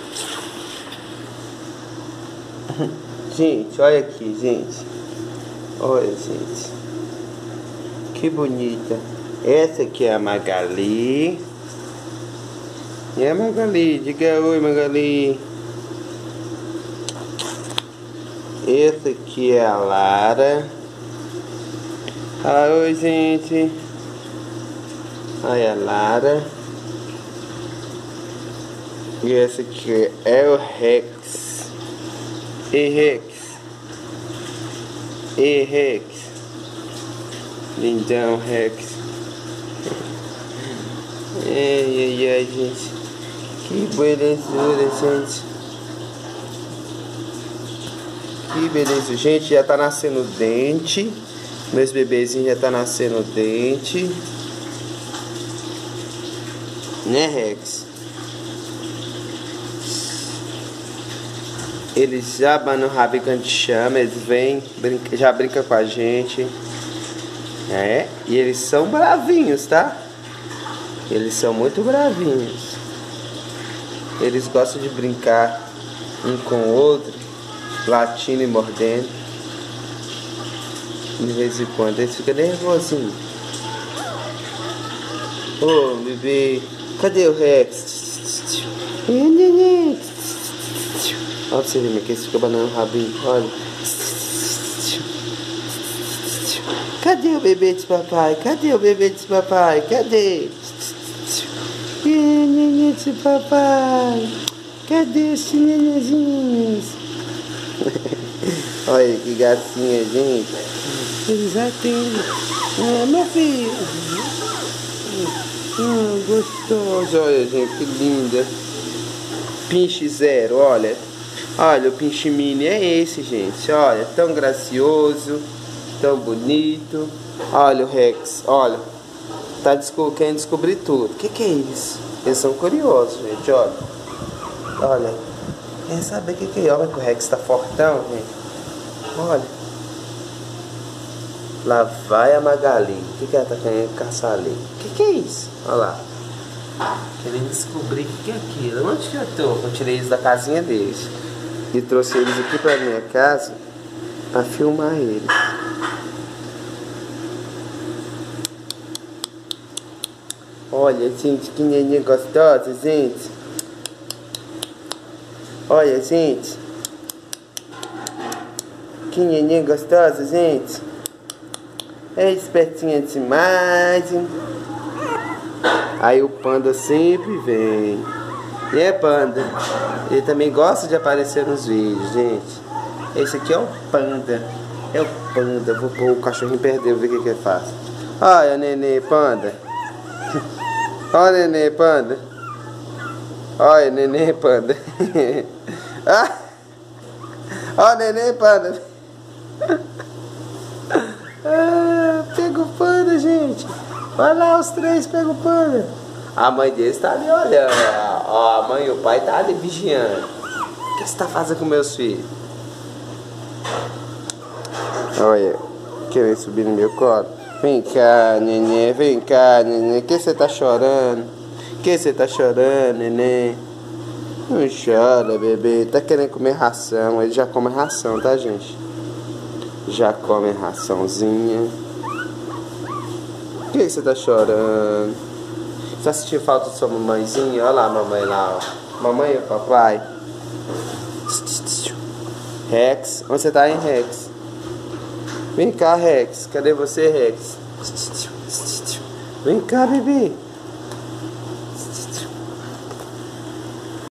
Gente, olha aqui, gente. Olha, gente. Que bonita. Essa aqui é a Magali. E a Magali, diga oi, Magali. Essa aqui é a Lara. Ah, oi, gente. Olha a Lara. E essa aqui é o Rex. E Rex. E Rex. Lindão, Rex. Ai, ai, ai, gente. Que belezura, gente. Que beleza. Gente, já tá nascendo dente. Meus bebezinhos já tá nascendo dente. Né, Rex? Eles já abanam o rabo quando chama. Eles vêm, já brincam com a gente. É, e eles são bravinhos, tá? Eles são muito bravinhos. Eles gostam de brincar um com o outro, latindo e mordendo. De vez em quando eles ficam nervosinhos. Ô, bebê, cadê o Rex? Olha pra você ver, que eles ficam banando o rabinho. Olha. Cadê o bebê de papai? Cadê o bebê de papai? Cadê? Nenê de papai. Cadê os nenenzinhos? Olha que gracinha, gente. Eles atendem. Ah, meu filho. Gostoso. Olha, gente, que linda. Pinche zero, olha. Olha, o pinche mini é esse, gente. Olha, tão gracioso. Tão bonito. Olha o Rex, olha. Tá querendo descobrir tudo. O que é isso? Eles são curiosos, gente, olha. Olha. Quer saber o que é? Olha que o Rex tá fortão, gente. Olha. Lá vai a Magali. O que ela tá querendo caçar ali? O que é isso? Olha lá. Querendo descobrir o que é aquilo. Onde que eu tô? Eu tirei eles da casinha deles. E trouxe eles aqui pra minha casa pra filmar eles. Olha, gente, que neném gostosa, gente. Olha, gente. Que neném gostosa, gente. É espertinha demais. Aí o panda sempre vem. E é panda. Ele também gosta de aparecer nos vídeos, gente. Esse aqui é o panda. É o panda. Vou pôr o cachorrinho perder, ver o que ele faz. Olha, neném panda. Olha, neném panda. Olha, neném panda. Olha, neném panda. Pega o panda, gente. Olha lá, os três pegam o panda. A mãe deles tá ali olhando. Ó, a mãe e o pai tá ali vigiando. O que você tá fazendo com meus filhos? Olha, querendo subir no meu colo. Vem cá, neném, vem cá, neném. Que você tá chorando? Que você tá chorando, neném? Não chora, bebê. Tá querendo comer ração. Ele já come ração, tá, gente? Já come raçãozinha. Que você tá chorando? Você sentiu falta de sua mamãezinha? Olha lá a mamãe lá, ó. Mamãe e o papai. Rex, onde você tá, hein, Rex? Vem cá, Rex. Cadê você, Rex? Vem cá, bebê.